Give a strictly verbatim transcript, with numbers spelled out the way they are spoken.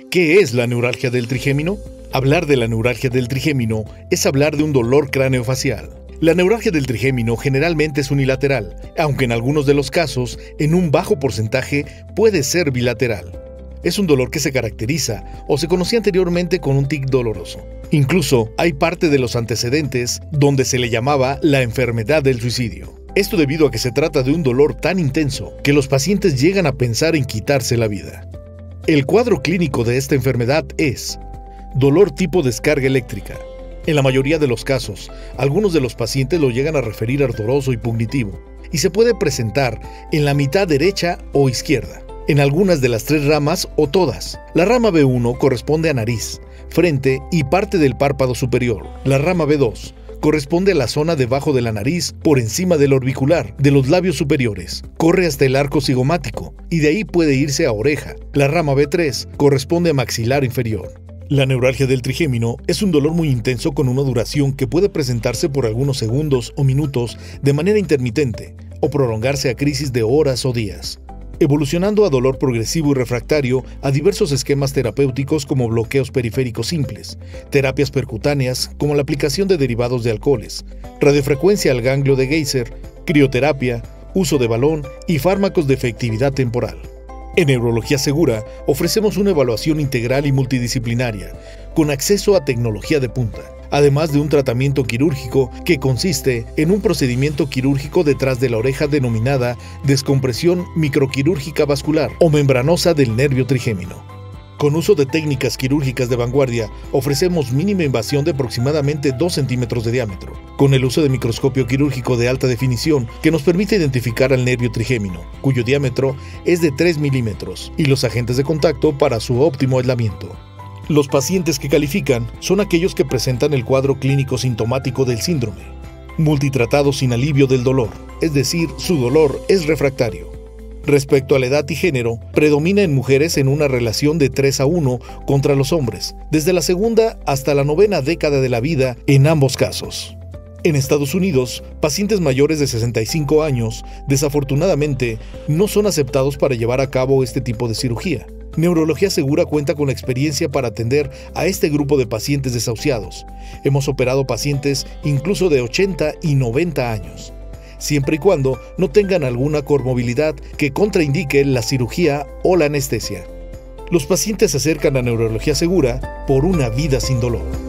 ¿Qué es la neuralgia del trigémino? Hablar de la neuralgia del trigémino es hablar de un dolor craneofacial. La neuralgia del trigémino generalmente es unilateral, aunque en algunos de los casos, en un bajo porcentaje, puede ser bilateral. Es un dolor que se caracteriza o se conocía anteriormente con un tic doloroso. Incluso hay parte de los antecedentes donde se le llamaba la enfermedad del suicidio. Esto debido a que se trata de un dolor tan intenso que los pacientes llegan a pensar en quitarse la vida. El cuadro clínico de esta enfermedad es dolor tipo descarga eléctrica. En la mayoría de los casos, algunos de los pacientes lo llegan a referir ardoroso y pugnitivo, y se puede presentar en la mitad derecha o izquierda, en algunas de las tres ramas o todas. La rama B uno corresponde a nariz, frente y parte del párpado superior. La rama B dos corresponde a la zona debajo de la nariz, por encima del orbicular, de los labios superiores. Corre hasta el arco cigomático y de ahí puede irse a oreja. La rama B tres corresponde a maxilar inferior. La neuralgia del trigémino es un dolor muy intenso con una duración que puede presentarse por algunos segundos o minutos de manera intermitente o prolongarse a crisis de horas o días, evolucionando a dolor progresivo y refractario a diversos esquemas terapéuticos como bloqueos periféricos simples, terapias percutáneas como la aplicación de derivados de alcoholes, radiofrecuencia al ganglio de Geiser, crioterapia, uso de balón y fármacos de efectividad temporal. En Neurología Segura ofrecemos una evaluación integral y multidisciplinaria, con acceso a tecnología de punta, además de un tratamiento quirúrgico que consiste en un procedimiento quirúrgico detrás de la oreja denominada descompresión microquirúrgica vascular o membranosa del nervio trigémino. Con uso de técnicas quirúrgicas de vanguardia, ofrecemos mínima invasión de aproximadamente dos centímetros de diámetro, con el uso de microscopio quirúrgico de alta definición que nos permite identificar al nervio trigémino, cuyo diámetro es de tres milímetros, y los agentes de contacto para su óptimo aislamiento. Los pacientes que califican son aquellos que presentan el cuadro clínico sintomático del síndrome, multitratado sin alivio del dolor, es decir, su dolor es refractario. Respecto a la edad y género, predomina en mujeres en una relación de tres a uno contra los hombres, desde la segunda hasta la novena década de la vida en ambos casos. En Estados Unidos, pacientes mayores de sesenta y cinco años, desafortunadamente, no son aceptados para llevar a cabo este tipo de cirugía. Neurología Segura cuenta con la experiencia para atender a este grupo de pacientes desahuciados. Hemos operado pacientes incluso de ochenta y noventa años, siempre y cuando no tengan alguna comorbilidad que contraindique la cirugía o la anestesia. Los pacientes se acercan a Neurología Segura por una vida sin dolor.